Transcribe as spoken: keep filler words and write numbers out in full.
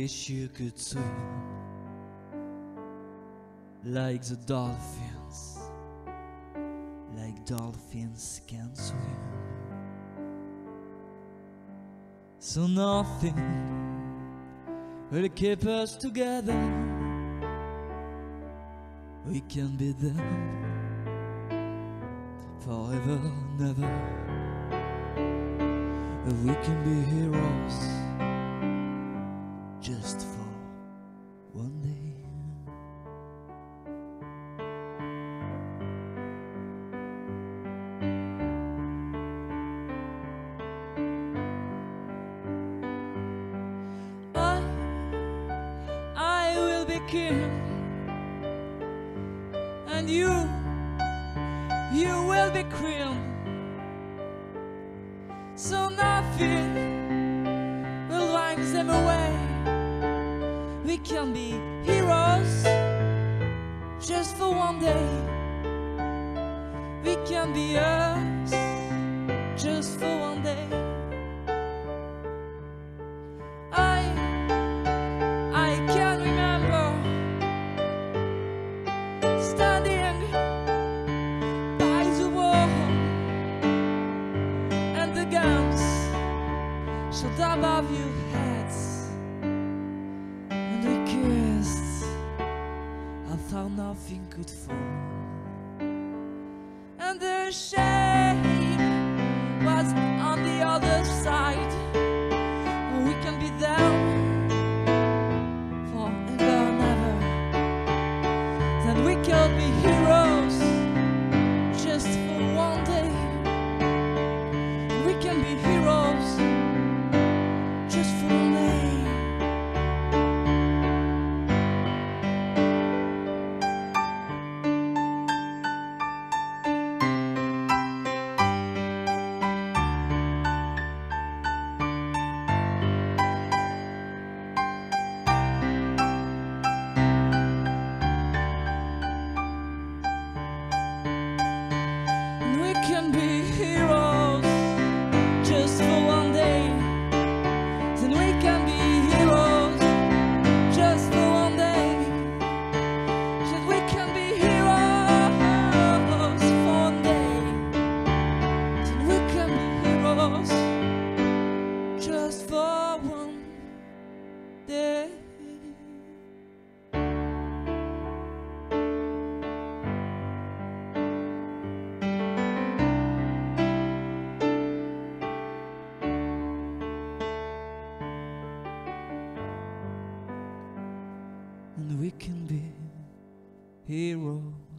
wish you could swim like the dolphins, like dolphins can swim. So nothing will keep us together. We can be them forever, never. We can be heroes just for one day. I, I will be king, and you, you will be queen. So nothing will drive them away. We can be heroes just for one day. We can be us just for one day. I, I can remember standing by the wall and the guns shot above your heads, and we kissed. I thought nothing could fall, and the shame was on the other side. We can be them forever and ever. Then we can be heroes just for one day. We can be heroes just for one day. We can be heroes just for one day. Then we can be heroes just for one day. Then we can be heroes for one day. Then we can be heroes just for one day. And we can be heroes.